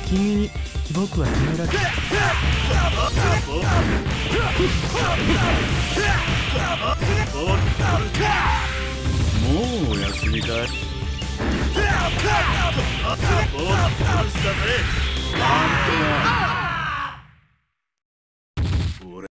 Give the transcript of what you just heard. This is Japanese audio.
君に僕は決められる。 もうお休みかい。おっとしたぜ。